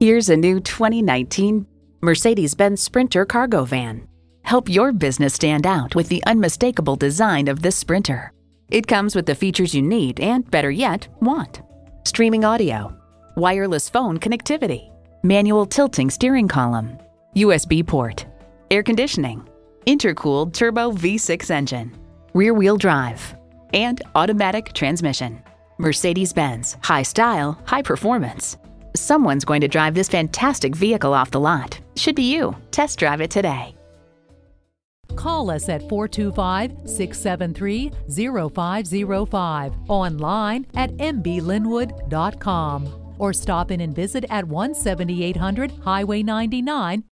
Here's a new 2019 Mercedes-Benz Sprinter cargo van. Help your business stand out with the unmistakable design of this Sprinter. It comes with the features you need and, better yet, want. Streaming audio, wireless phone connectivity, manual tilting steering column, USB port, air conditioning, intercooled turbo V6 engine, rear-wheel drive, and automatic transmission. Mercedes-Benz, high style, high performance. Someone's going to drive this fantastic vehicle off the lot. Should be you. Test drive it today. Call us at 425-673-0505, online at mblynnwood.com, or stop in and visit at 17800 Highway 99,